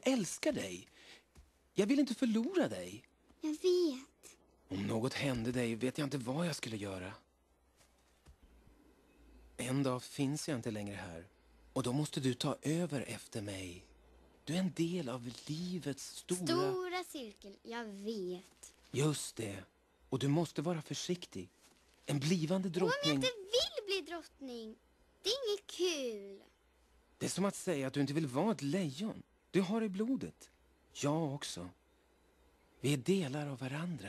älskar dig. Jag vill inte förlora dig. Jag vet. Om något hände dig vet jag inte vad jag skulle göra. En dag finns jag inte längre här. Och då måste du ta över efter mig. Du är en del av livets Stora cirkel, jag vet. Just det. Och du måste vara försiktig. En blivande drottning... Om jag inte vill bli drottning, det är inget kul. Det är som att säga att du inte vill vara ett lejon. Du har i blodet. Jag också. Vi är delar av varandra.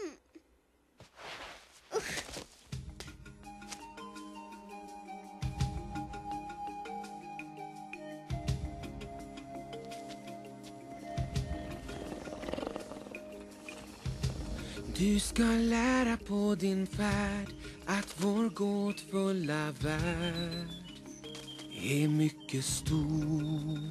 Du ska lära på din färd att vår gåtfulla värld är mycket stor.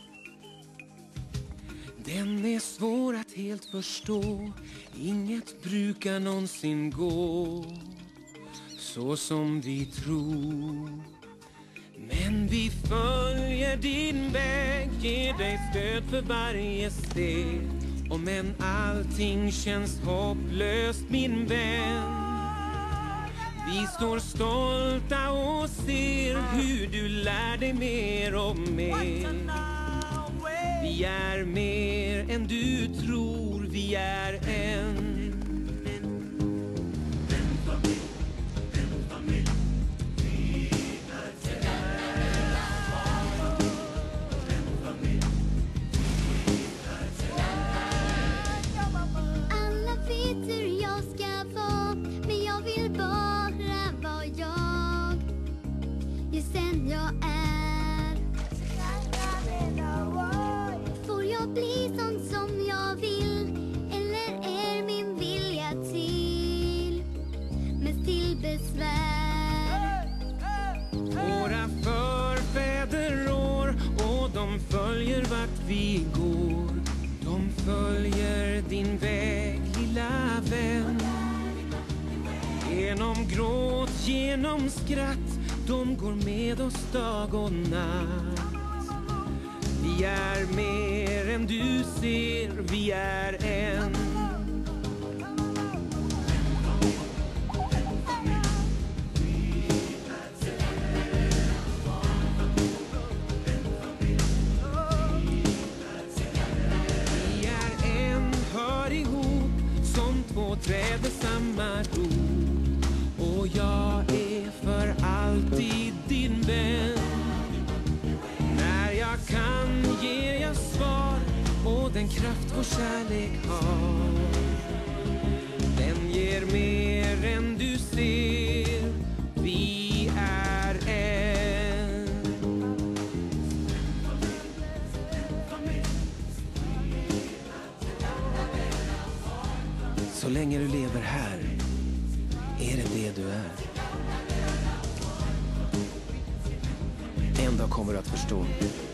Den är svår att helt förstå. Inget brukar någonsin gå så som vi tror. Men vi följer din väg, ger dig stöd för varje steg. Om än allting känns hopplöst, min vän. Vi står stolta och ser hur du lär dig mer och mer. Vi är mer än du tror, vi är en. Våra förfäder rår och de följer vart vi går. De följer din väg, lilla vän. Genom gråt, genom skratt, de går med oss dag och natt. Vi är mer än du ser, vi är en. Träder samma rot. Och jag är för alltid din vän. När jag kan ger jag svar. Och den kraft vår kärlek har, den ger mer än du ser. Vi är en. Så länge du lever här är det du är. En dag kommer du att förstå.